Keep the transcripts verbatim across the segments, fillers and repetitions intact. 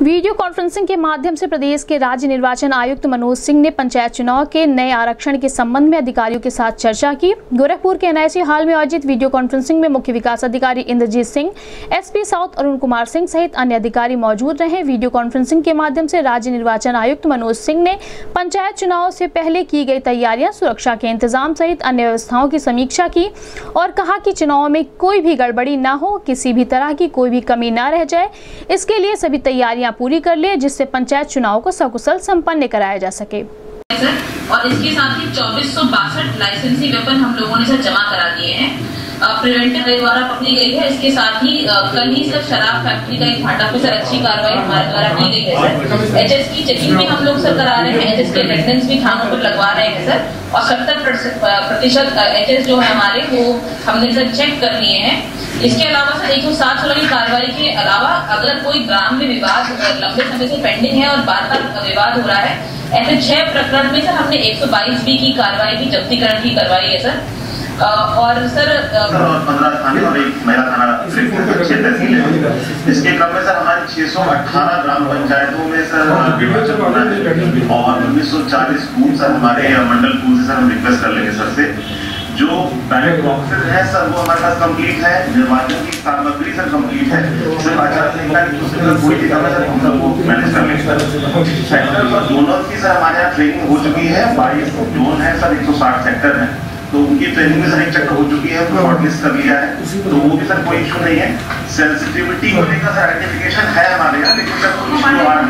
Video conferencing के माध्यम से प्रदेश के राज्य निर्वाचन आयुक्त मनोज सिंह ने पंचायत चुनाव के नए आरक्षण के संबंध में अधिकारियों के साथ चर्चा की। गोरखपुर के एनआईसी हॉल में आयोजित वीडियो कॉन्फ्रेंसिंग में मुख्य विकास अधिकारी इंद्रजीत सिंह, एसपी साउथ अरुण कुमार सिंह सहित अन्य अधिकारी मौजूद रहे। वीडियो कॉन्फ्रेंसिंग के माध्यम से राज्य निर्वाचन आयुक्त मनोज सिंह ने पंचायत चुनाव से पहले की गई तैयारियां, सुरक्षा के इंतजाम सहित अन्य व्यवस्थाओं की समीक्षा की और कहा कि चुनाव में कोई भी गड़बड़ी न हो, किसी भी तरह की कोई भी कमी न रह जाए, इसके लिए सभी तैयारियां पूरी कर ले जिससे पंचायत चुनाव को सकुशल संपन्न कराया जा सके। और इसके साथ ही चौबीस सौ बासठ लाइसेंसी वेपन हम लोगों ने सर जमा करा दिए हैं, प्रिवेंटिव द्वारा पकड़ी गई है। इसके साथ ही कल ही सर शराब फैक्ट्री का एक भाटा पे सर अच्छी कार्रवाई हमारे द्वारा की गई है सर। एचएस की चेकिंग भी हम लोग सर करा रहे हैं, एचएस के अटेंडेंस भी थानों पर लगवा रहे हैं सर, और सत्तर प्रतिशत एचएस जो है हमारे वो हमने सर चेक कर लिए हैं। इसके अलावा सर एक सौ सात सोलह की कार्रवाई के अलावा अगर कोई ग्राम में विवाद लंबे समय से पेंडिंग है और बार बार विवाद हो रहा है, ऐसे छह प्रकरण में सर हमने एक सौ बाईस बी की कार्रवाई की, जब्तीकरण की करवाई है सर। और सर पंद्रह थाने और एक महिला थाना छह तहसील है। इसके क्रम में सर हमारे छह सौ अठारह ग्राम पंचायतों में सर निर्वाचन होना है और उन्नीस सौ चालीस बूथ सर हमारे मंडल पूल से सर हम रिक्वेस्ट कर लेंगे सर से। जो बैलेट बॉक्सेस है सर वो हमारे पास कंप्लीट है, निर्वाचन की सामग्री सर कंप्लीट है, सिर्फ आचार संहिता की पुस्तक कोई भी कमी सर हम सबको मैनेज कर लेंगे सर। सेक्टर पर जोनल की सर हमारे यहाँ ट्रेनिंग हो चुकी है, बाईस जोन है सर, एक सौ साठ सेक्टर है, तो उनकी ट्रेनिंग में सर एक चक्कर हो चुकी है, तो शॉर्टलिस्ट कर लिया है, तो वो भी सर कोई इशू नहीं है। सेंसिटिविटी होने का सर आइडेंटिफिकेशन है हमारे यहाँ, लेकिन सर कोई इशू आ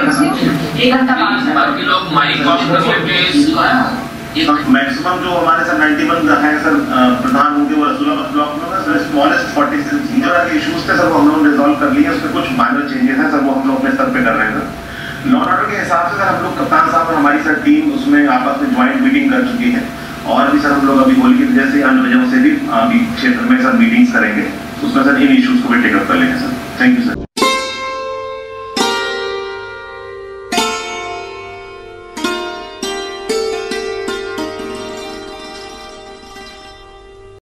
बाकी लोग माइक ऑफ करके मैक्सिमम जो हमारे सर इक्यानवे है सर प्रधान होंगे वो रसूलाबाद ब्लॉक में सर स्मॉलेस्ट छियालीस इंजर के इश्यूज थे सर वो हम लोग रिजॉल्व कर लिए, उसमें कुछ माइनर चेंजेस हैं सर वो हम लोग अपने स्तर पे कर रहे हैं सर। लॉ एंड ऑर्डर के हिसाब से सर हम लोग कप्तान साहब और हमारी सर टीम उसमें आपस में ज्वाइंट मीटिंग कर चुकी है और भी सर हम लोग अभी होली की वजह से अन्य वजहों से भी अभी क्षेत्र में सर मीटिंग्स करेंगे, उसमें सर इन इश्यूज को भी टेकअप कर लेंगे सर। Thank you sir.